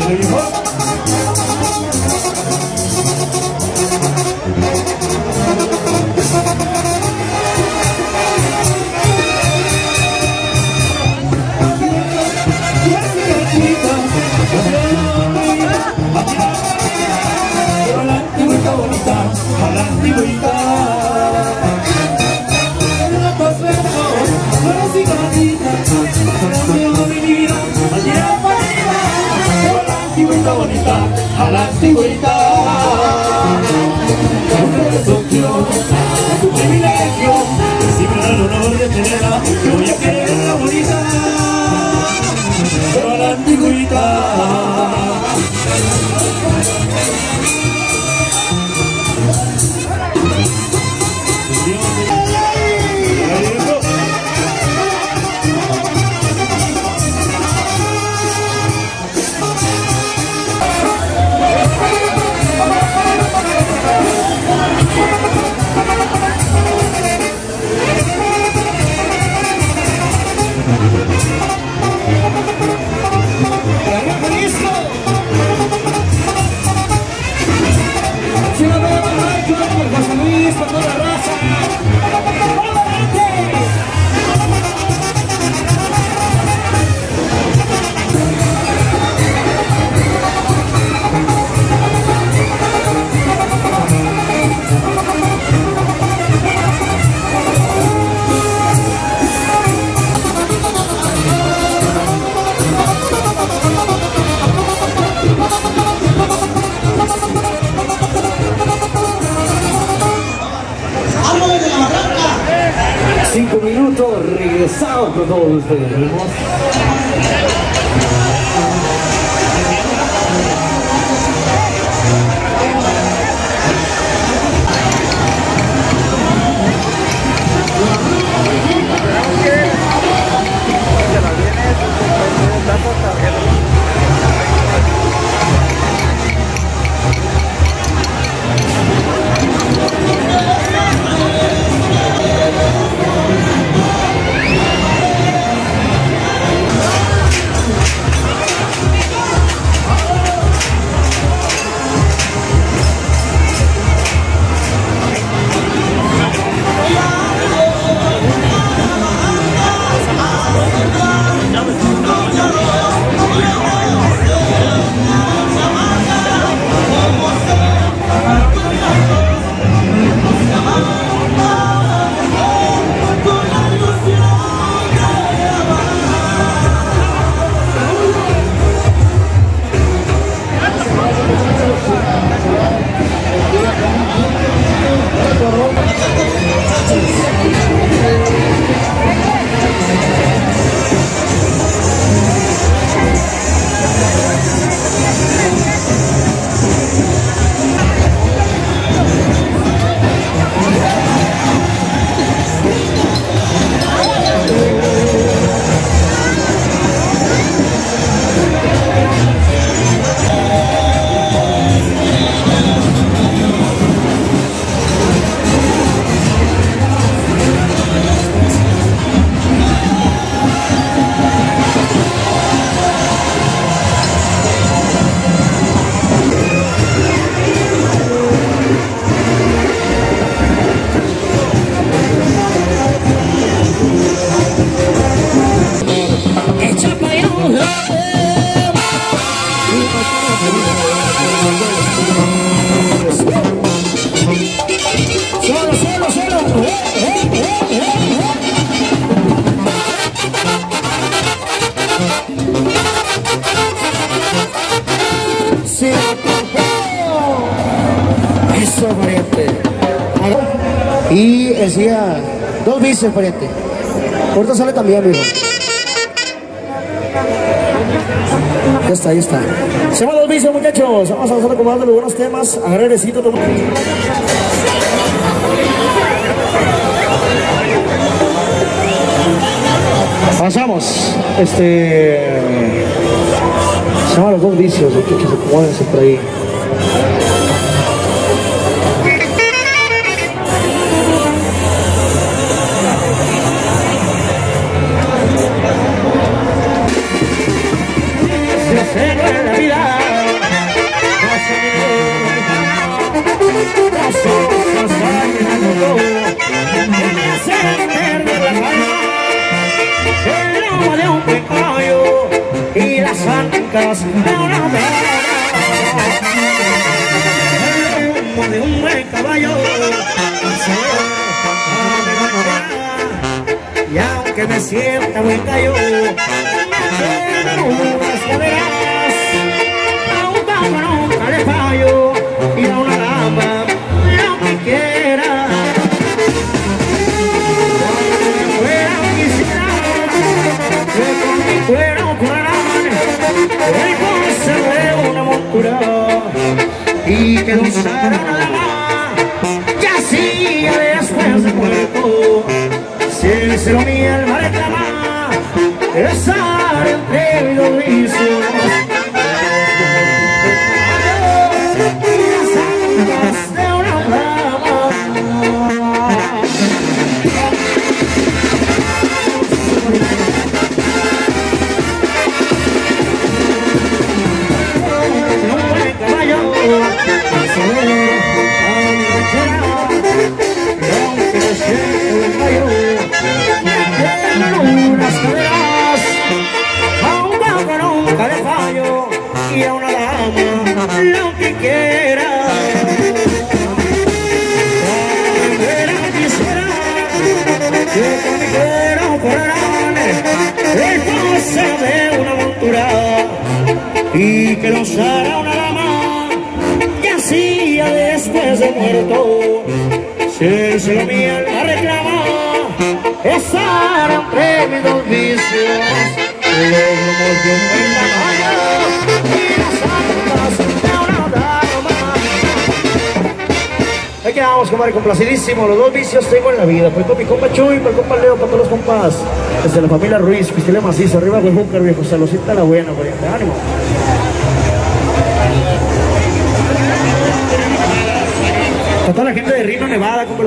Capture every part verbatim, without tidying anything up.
Ándale, viejo. A la antigüita, ratos versos, flores y gatitas, conociendo mi vida, al tirar para arriba. A la antigüita bonita, a la antigüita. Ustedes son yo, es un privilegio, que si me da el honor de tenerla, yo voy a quererla bonita. Pero a la antigüita. Cinco minutos, regresamos con todos ustedes. Y decía dos bicis, pariente. Ahorita sale también, amigo. Ya está, ahí está. Se van los vicios, muchachos. Vamos a estar acomodando los buenos temas. Agradecido. Avanzamos. Este. Se llaman los dos vicios, muchachos. Acomódense por ahí. cero en la vida. Las cosas hay en el mundo que me hacen perder la calma. El lomo de un pecayo y las ancas de una vela. El lomo de un buen caballo y aunque me sienta buen gallo, me quedan unas caderas. A un papa nunca le fallo y a una dama lo que quiera. Fuera quisiera que con mi cuero curaran el poseer de una montura y que no usara nada más, que así después de muerto, si el cielo mi alma reclama, estar entre mis dos vicios. Las ancas de una rama. Un buen caballo, al saber a mi ranchera, y aunque me siento buen gallo, me quedan unas caderas. A un vago nunca le fallo y a una dama lo que quiera. Fuera quisiera que con mi cuero fueran el poseer de una montura y que lo usara una dama, que hacía después de muerto. Si el cielo mi alma reclama, estar entre mis dos vicios, los lomos de un buen caballo y las ancas de una dama. Aquí vamos, compadre, complacidísimo. Los dos vicios tengo en la vida. Pues con mi compa Chuy, para el compa Leo, para todos los compas desde la familia Ruiz, Pistile Macizo, arriba de Hooker, viejo, saludcita la buena, pariente, ánimo. Para toda la gente de Reno, Nevada, compa los...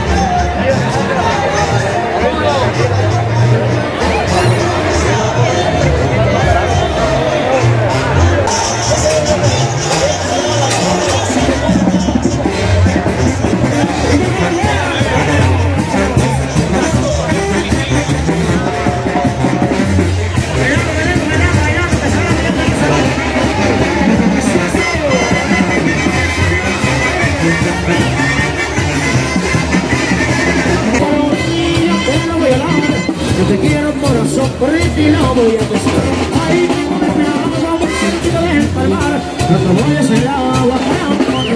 Yo te quiero corazón, por ti no voy a pesar. Ahí mismo me esperaba como un sentido de empalmar. No te voy a hacer agua para un poco de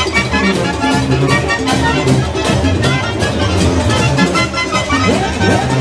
Yeah.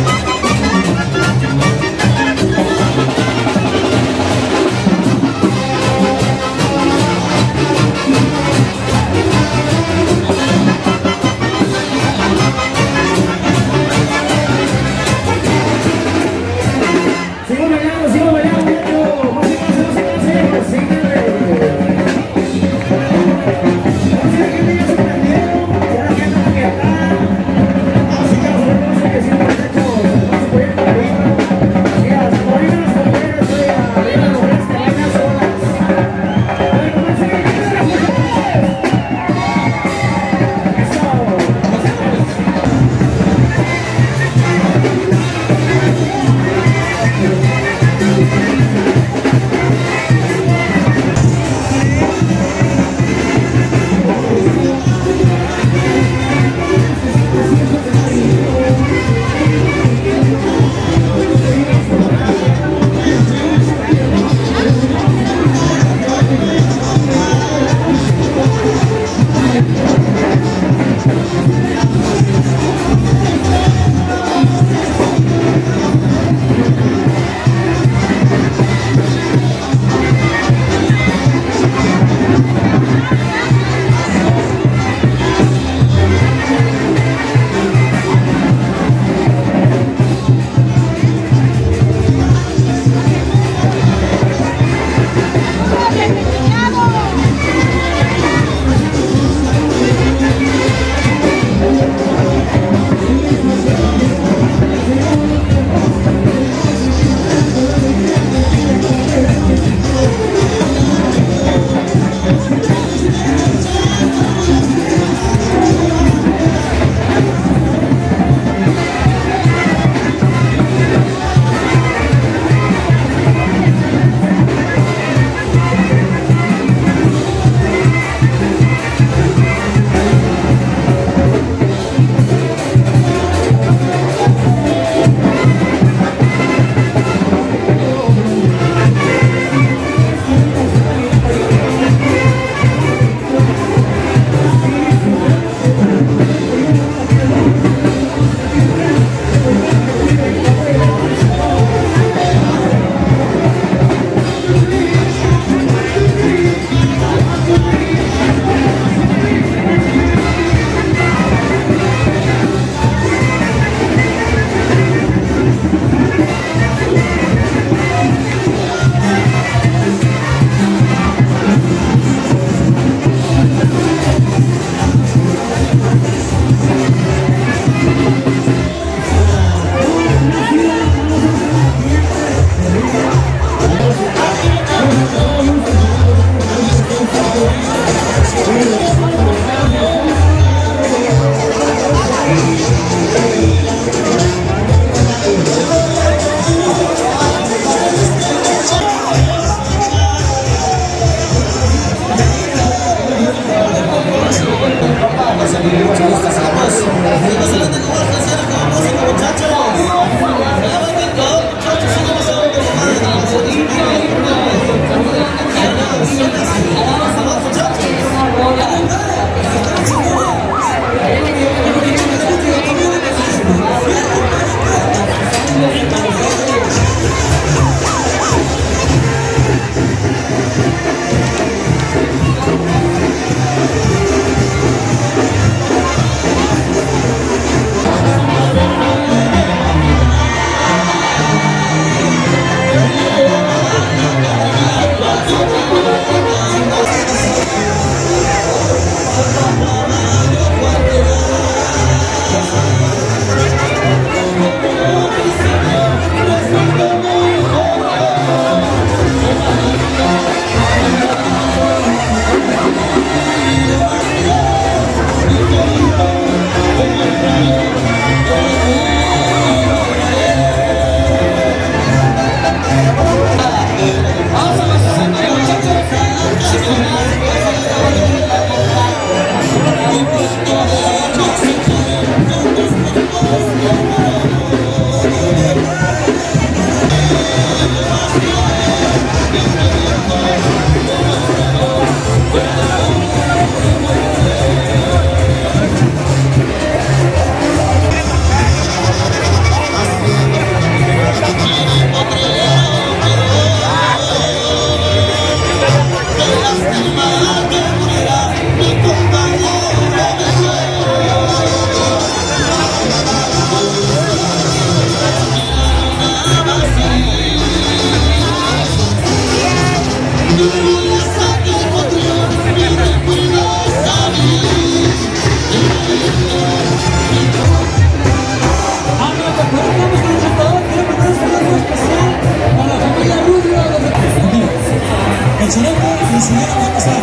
quinceañera va a pasar.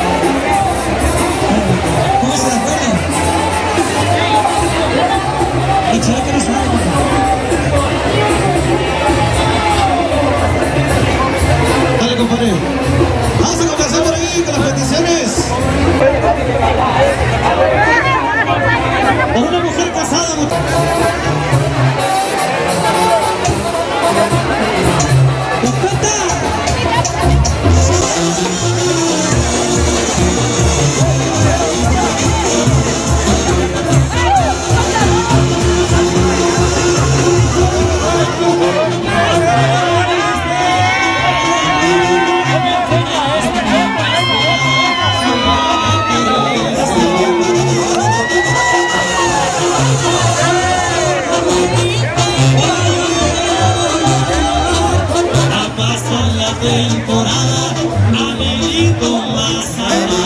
¿Cómo se la acuerdan? La chica que no sabe. Dale, compadre. Vamos a comenzar por ahí con las peticiones. O una mujer casada. Temporada, Abelito más allá.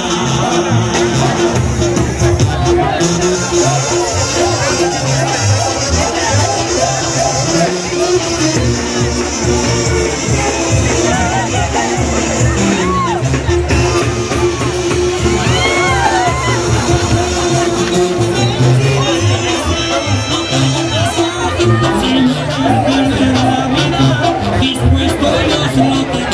Dispuesto Dios lo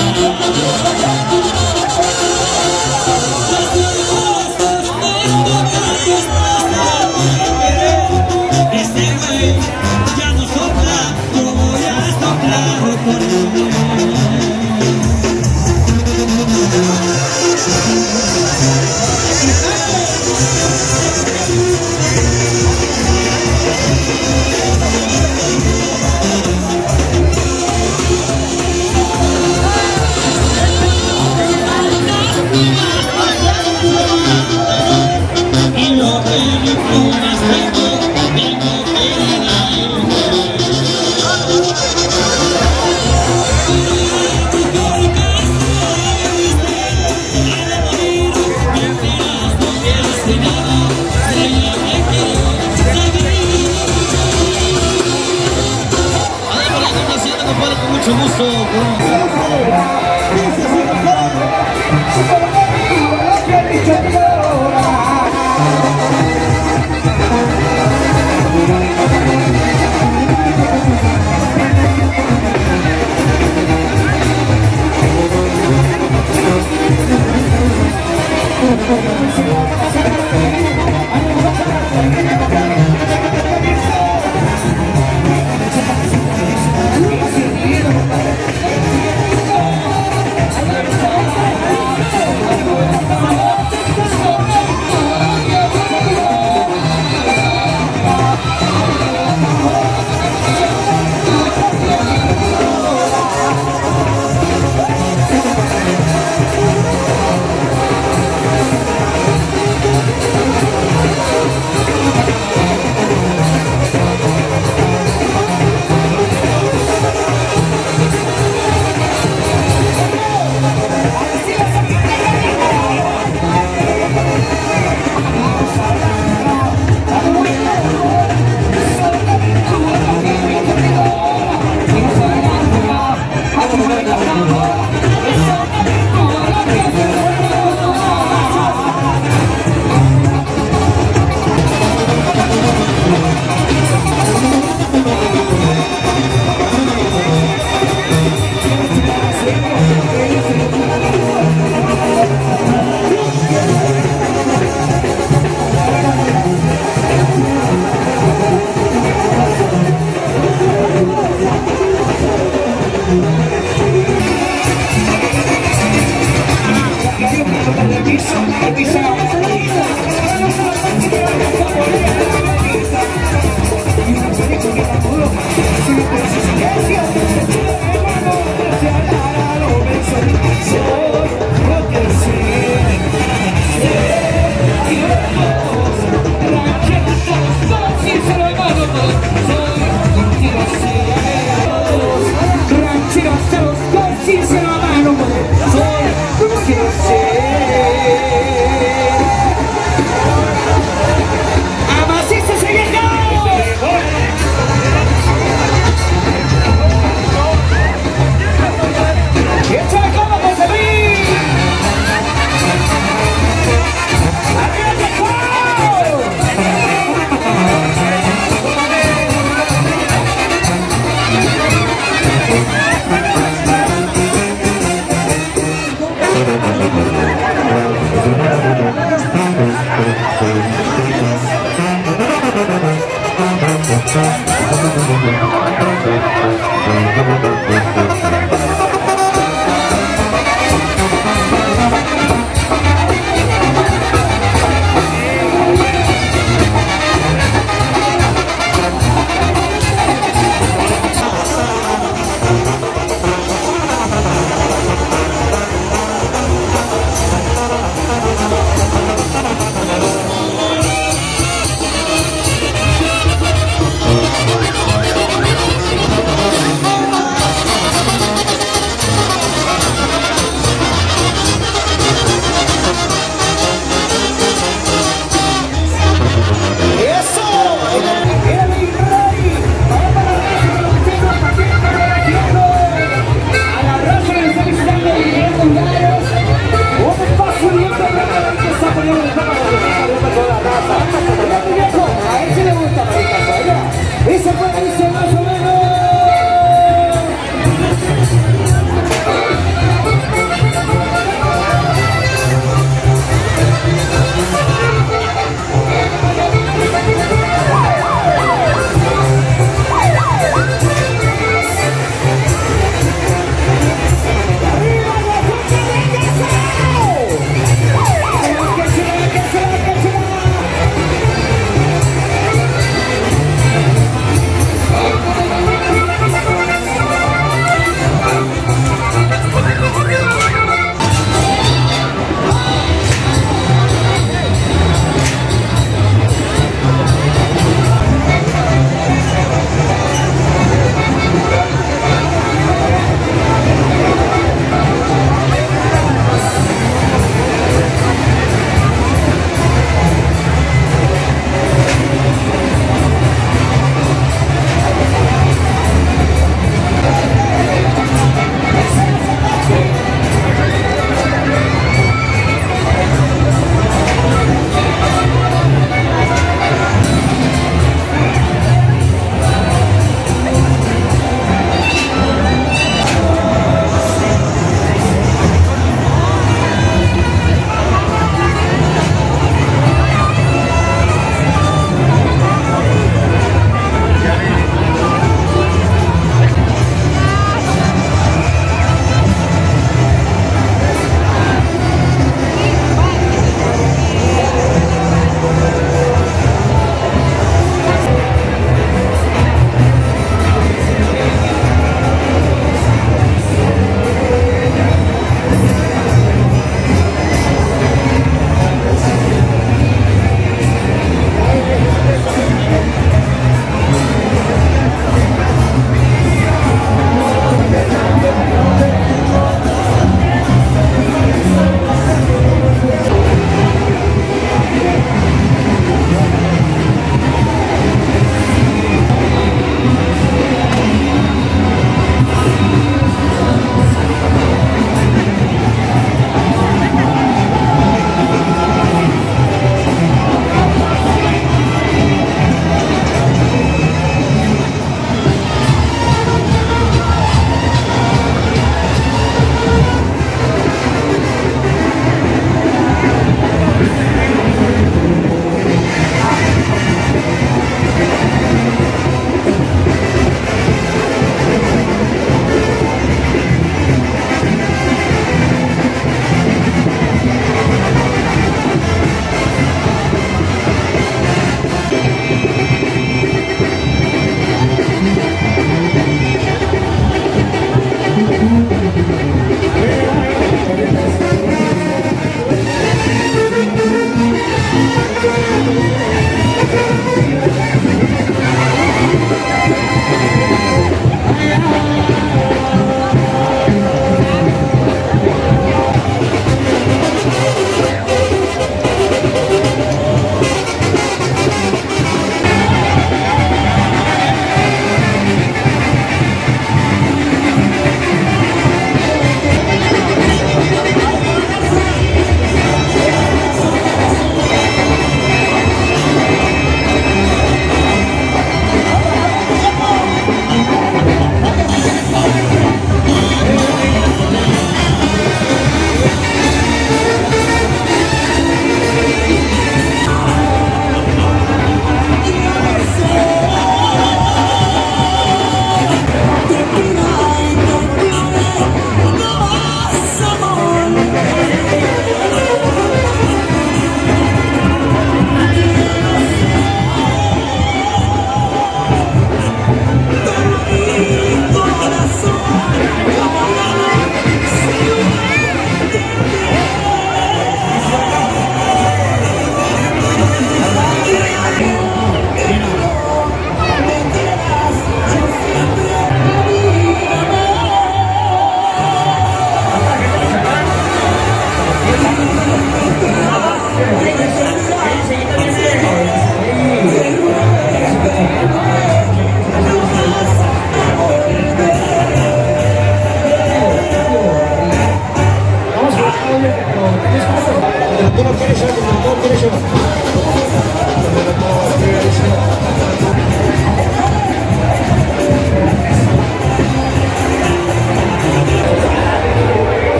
mucho gusto.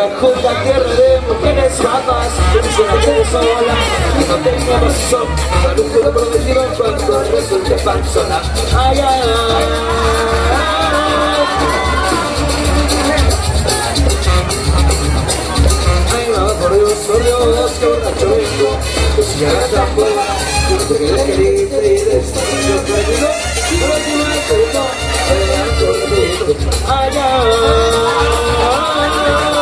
bajo la tierra de mujeres guapas, una mujer sola y no tengo razón. La luz lo prometido cuando resulte panzona. Ay, ay, ay. Ay, mamá, por Dios, por Dios, que borracho vengo. Que si ya está fuera, yo no te quedes querido y de esta yo perdido. Por última vez, perdón, adelante, ay, ay, ay.